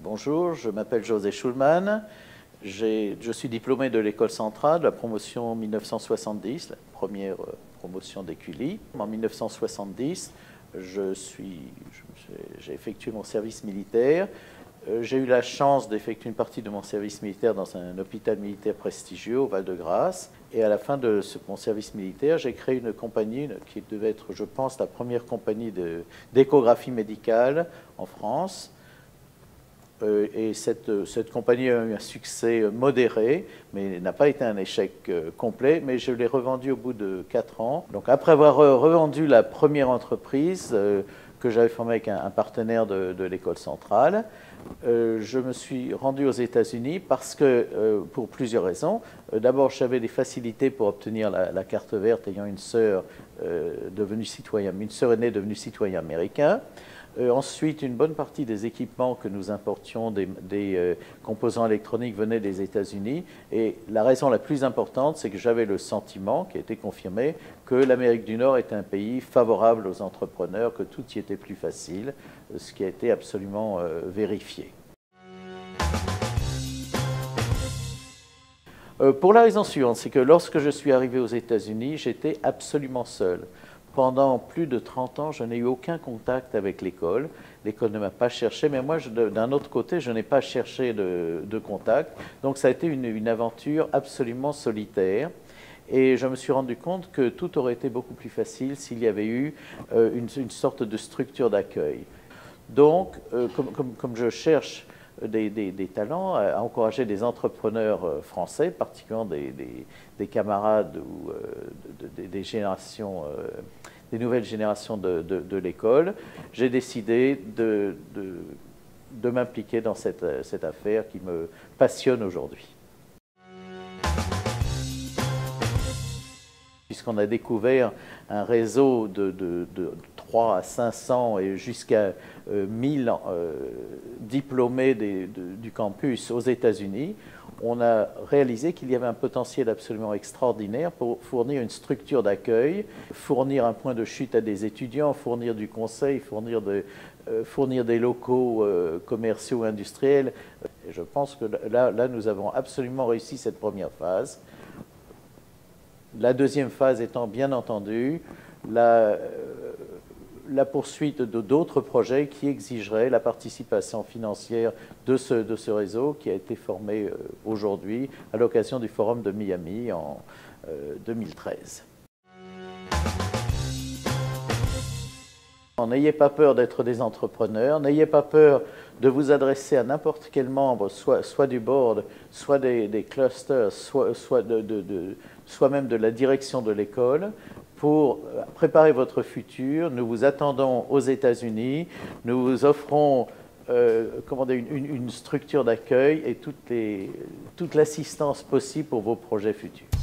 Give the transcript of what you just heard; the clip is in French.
Bonjour, je m'appelle José Schulman. Je suis diplômé de l'École centrale, de la promotion 1970, la première promotion d'ECULI. En 1970, j'ai effectué mon service militaire. J'ai eu la chance d'effectuer une partie de mon service militaire dans un hôpital militaire prestigieux au Val-de-Grâce. Et à la fin de mon service militaire, j'ai créé une compagnie qui devait être, je pense, la première compagnie d'échographie médicale en France. Et cette compagnie a eu un succès modéré, mais n'a pas été un échec complet. Mais je l'ai revendue au bout de 4 ans. Donc après avoir revendu la première entreprise que j'avais formée avec un partenaire de l'École centrale, je me suis rendu aux États-Unis parce que, pour plusieurs raisons. D'abord, j'avais des facilités pour obtenir la carte verte, ayant une sœur une sœur aînée devenue citoyen américain. Ensuite, une bonne partie des équipements que nous importions, des composants électroniques, venaient des États-Unis. Et la raison la plus importante, c'est que j'avais le sentiment, qui a été confirmé, que l'Amérique du Nord est un pays favorable aux entrepreneurs, que tout y était plus facile, ce qui a été absolument vérifié. Pour la raison suivante, c'est que lorsque je suis arrivé aux États-Unis, j'étais absolument seul. Pendant plus de 30 ans, je n'ai eu aucun contact avec l'école. L'école ne m'a pas cherché, mais moi, d'un autre côté, je n'ai pas cherché de contact. Donc ça a été une aventure absolument solitaire. Et je me suis rendu compte que tout aurait été beaucoup plus facile s'il y avait eu une sorte de structure d'accueil. Donc, comme je cherche des talents, à encourager des entrepreneurs français, particulièrement des camarades ou des générations, des nouvelles générations de l'école, j'ai décidé de m'impliquer dans cette affaire qui me passionne aujourd'hui. Puisqu'on a découvert un réseau de 3 à 500 et jusqu'à 1000 diplômés du campus aux États-Unis, on a réalisé qu'il y avait un potentiel absolument extraordinaire pour fournir une structure d'accueil, fournir un point de chute à des étudiants, fournir du conseil, fournir des locaux commerciaux, industriels. Et je pense que là, nous avons absolument réussi cette première phase. La deuxième phase étant, bien entendu, la poursuite d'autres projets qui exigeraient la participation financière de ce réseau qui a été formé aujourd'hui à l'occasion du Forum de Miami en 2013. N'ayez pas peur d'être des entrepreneurs, n'ayez pas peur de vous adresser à n'importe quel membre, soit du board, soit des clusters, soit même de la direction de l'école, pour préparer votre futur. Nous vous attendons aux États-Unis, nous vous offrons une structure d'accueil et toute l'assistance possible pour vos projets futurs.